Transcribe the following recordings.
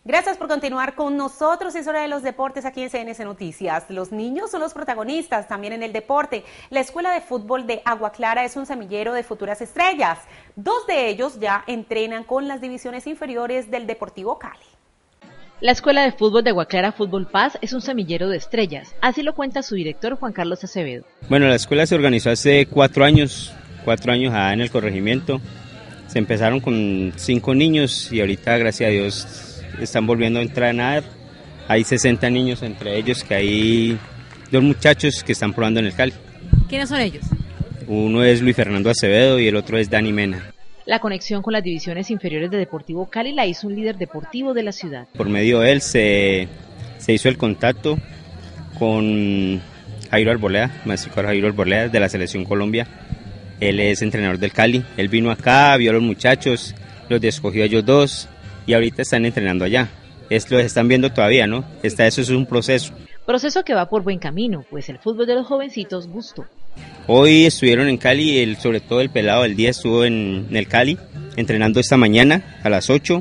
Gracias por continuar con nosotros. Es hora de los deportes aquí en CNC Noticias. Los niños son los protagonistas también en el deporte. La Escuela de Fútbol de Agua Clara es un semillero de futuras estrellas. 2 de ellos ya entrenan con las divisiones inferiores del Deportivo Cali. La Escuela de Fútbol de Agua Clara Fútbol Paz es un semillero de estrellas. Así lo cuenta su director Juan Carlos Acevedo. Bueno, la escuela se organizó hace 4 años allá en el corregimiento. Se empezaron con 5 niños y ahorita, gracias a Dios, están volviendo a entrenar. Hay 60 niños entre ellos, que hay 2 muchachos que están probando en el Cali. ¿Quiénes son ellos? Uno es Luis Fernando Acevedo y el otro es Dani Mena. La conexión con las divisiones inferiores de Deportivo Cali la hizo un líder deportivo de la ciudad. Por medio de él se hizo el contacto con Jairo Arboleda, maestro Jairo Arboleda de la Selección Colombia. Él es entrenador del Cali. Él vino acá, vio a los muchachos, los escogió a ellos 2 y ahorita están entrenando allá. Los están viendo todavía, ¿no? Eso es un proceso. Proceso que va por buen camino, pues el fútbol de los jovencitos gustó. Hoy estuvieron en Cali, sobre todo el pelado del día estuvo en el Cali, entrenando esta mañana a las 8.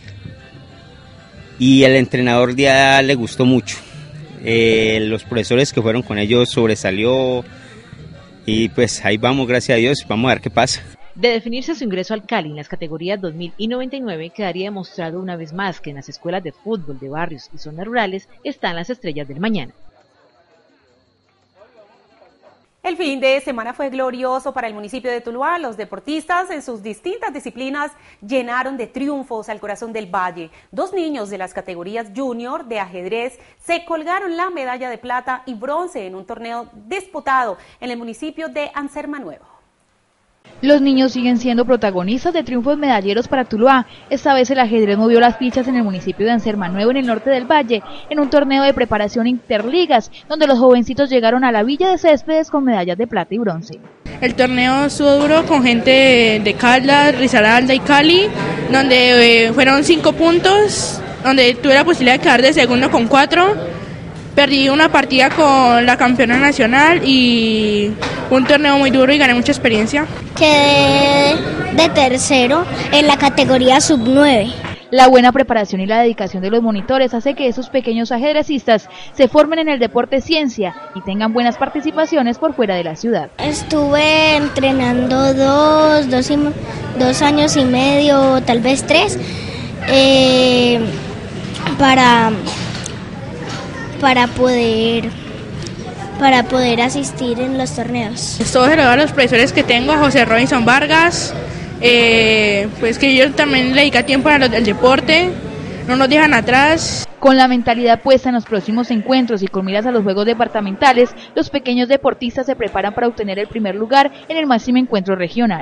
Y el entrenador ya le gustó mucho. Los profesores que fueron con ellos sobresalió. Y pues ahí vamos, gracias a Dios, vamos a ver qué pasa. De definirse su ingreso al Cali en las categorías 2000 y 99, quedaría demostrado una vez más que en las escuelas de fútbol de barrios y zonas rurales están las estrellas del mañana. El fin de semana fue glorioso para el municipio de Tuluá. Los deportistas en sus distintas disciplinas llenaron de triunfos al corazón del valle. 2 niños de las categorías junior de ajedrez se colgaron la medalla de plata y bronce en un torneo disputado en el municipio de Anserma Nuevo. Los niños siguen siendo protagonistas de triunfos medalleros para Tuluá. Esta vez el ajedrez movió las fichas en el municipio de Anserma Nuevo, en el norte del valle, en un torneo de preparación interligas, donde los jovencitos llegaron a la Villa de Céspedes con medallas de plata y bronce. El torneo estuvo duro con gente de Caldas, Risaralda y Cali, donde fueron 5 puntos, donde tuve la posibilidad de quedar de segundo con 4. Perdí una partida con la campeona nacional y un torneo muy duro y gané mucha experiencia. Quedé de tercero en la categoría sub-9. La buena preparación y la dedicación de los monitores hace que esos pequeños ajedrecistas se formen en el deporte ciencia y tengan buenas participaciones por fuera de la ciudad. Estuve entrenando 2 años y medio, tal vez 3, para poder asistir en los torneos. Esto se lo doy a los profesores que tengo, a José Robinson Vargas, pues que ellos también le dedican tiempo al deporte, no nos dejan atrás. Con la mentalidad puesta en los próximos encuentros y con miras a los juegos departamentales, los pequeños deportistas se preparan para obtener el primer lugar en el máximo encuentro regional.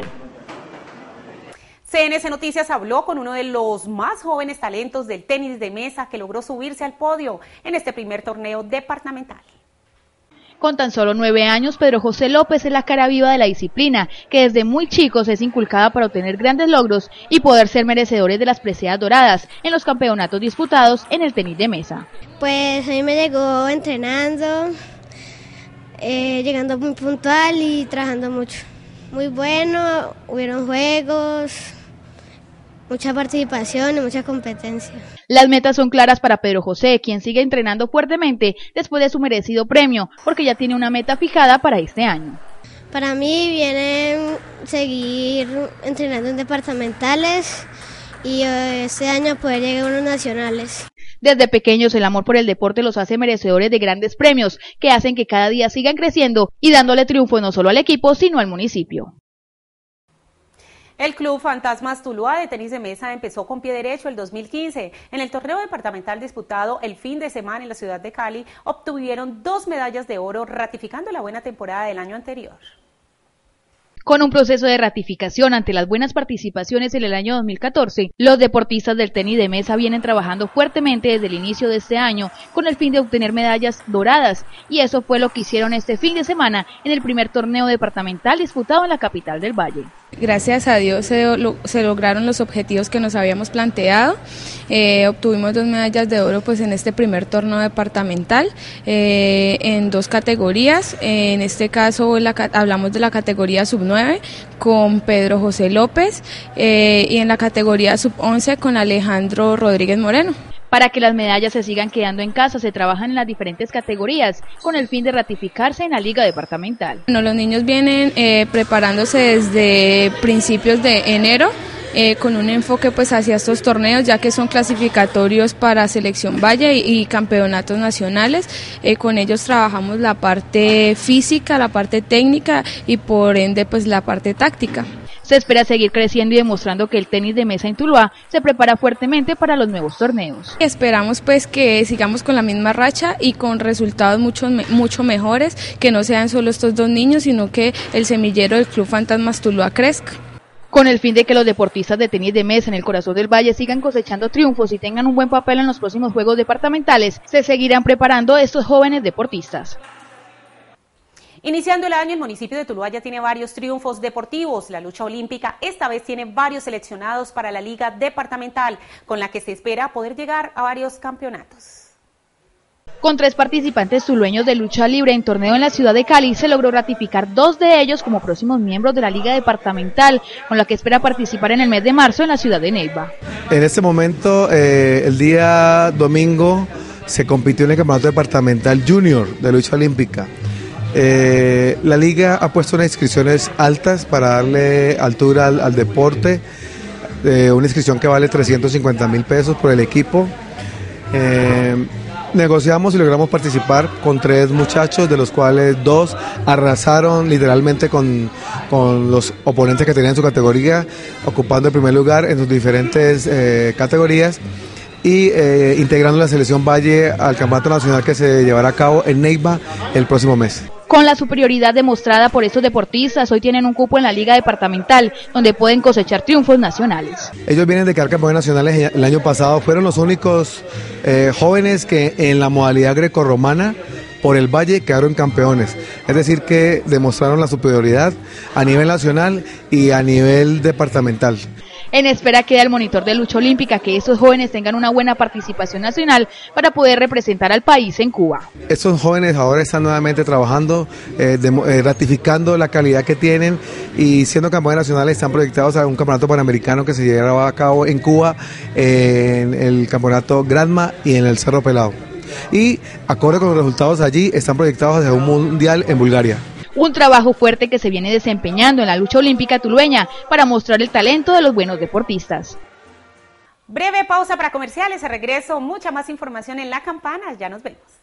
CNC Noticias habló con uno de los más jóvenes talentos del tenis de mesa que logró subirse al podio en este primer torneo departamental. Con tan solo 9 años, Pedro José López es la cara viva de la disciplina, que desde muy chicos es inculcada para obtener grandes logros y poder ser merecedores de las preseas doradas en los campeonatos disputados en el tenis de mesa. Pues a mí me llegó entrenando, llegando muy puntual y trabajando mucho. Muy bueno, hubieron juegos, mucha participación y mucha competencia. Las metas son claras para Pedro José, quien sigue entrenando fuertemente después de su merecido premio, porque ya tiene una meta fijada para este año. Para mí viene seguir entrenando en departamentales y este año poder llegar a unos nacionales. Desde pequeños el amor por el deporte los hace merecedores de grandes premios, que hacen que cada día sigan creciendo y dándole triunfo no solo al equipo, sino al municipio. El Club Fantasmas Tuluá de tenis de mesa empezó con pie derecho el 2015. En el torneo departamental disputado el fin de semana en la ciudad de Cali, obtuvieron 2 medallas de oro, ratificando la buena temporada del año anterior. Con un proceso de ratificación ante las buenas participaciones en el año 2014, los deportistas del tenis de mesa vienen trabajando fuertemente desde el inicio de este año con el fin de obtener medallas doradas, y eso fue lo que hicieron este fin de semana en el primer torneo departamental disputado en la capital del Valle. Gracias a Dios se lograron los objetivos que nos habíamos planteado. Obtuvimos 2 medallas de oro pues en este primer torneo departamental en 2 categorías. En este caso hablamos de la categoría sub-9 con Pedro José López y en la categoría sub-11 con Alejandro Rodríguez Moreno. Para que las medallas se sigan quedando en casa, se trabajan en las diferentes categorías con el fin de ratificarse en la liga departamental. Bueno, los niños vienen preparándose desde principios de enero con un enfoque pues hacia estos torneos, ya que son clasificatorios para Selección Valle y campeonatos nacionales. Con ellos trabajamos la parte física, la parte técnica y por ende pues la parte táctica. Se espera seguir creciendo y demostrando que el tenis de mesa en Tuluá se prepara fuertemente para los nuevos torneos. Esperamos pues que sigamos con la misma racha y con resultados mucho mejores, que no sean solo estos dos niños, sino que el semillero del Club Fantasmas Tuluá crezca. Con el fin de que los deportistas de tenis de mesa en el corazón del Valle sigan cosechando triunfos y tengan un buen papel en los próximos Juegos Departamentales, se seguirán preparando estos jóvenes deportistas. Iniciando el año, el municipio de Tuluá ya tiene varios triunfos deportivos. La lucha olímpica esta vez tiene varios seleccionados para la liga departamental, con la que se espera poder llegar a varios campeonatos. Con 3 participantes tulueños de lucha libre en torneo en la ciudad de Cali, se logró ratificar 2 de ellos como próximos miembros de la liga departamental, con la que espera participar en el mes de marzo en la ciudad de Neiva. En este momento, el día domingo, se compitió en el campeonato departamental junior de lucha olímpica. La liga ha puesto unas inscripciones altas para darle altura al deporte, una inscripción que vale 350.000 pesos por el equipo. Negociamos y logramos participar con 3 muchachos, de los cuales 2 arrasaron literalmente con los oponentes que tenían en su categoría, ocupando el primer lugar en sus diferentes categorías y integrando la selección Valle al campeonato nacional que se llevará a cabo en Neiva el próximo mes. Con la superioridad demostrada por estos deportistas, hoy tienen un cupo en la liga departamental, donde pueden cosechar triunfos nacionales. Ellos vienen de quedar campeones nacionales el año pasado, fueron los únicos jóvenes que en la modalidad grecorromana por el Valle quedaron campeones. Es decir, que demostraron la superioridad a nivel nacional y a nivel departamental. En espera queda el monitor de lucha olímpica que estos jóvenes tengan una buena participación nacional para poder representar al país en Cuba. Estos jóvenes ahora están nuevamente trabajando, ratificando la calidad que tienen y siendo campeones nacionales están proyectados a un campeonato panamericano que se llevará a cabo en Cuba, en el campeonato Granma y en el Cerro Pelado. Y acorde con los resultados allí están proyectados hacia un mundial en Bulgaria. Un trabajo fuerte que se viene desempeñando en la lucha olímpica tulueña para mostrar el talento de los buenos deportistas. Breve pausa para comerciales, a regreso mucha más información en La Campana, ya nos vemos.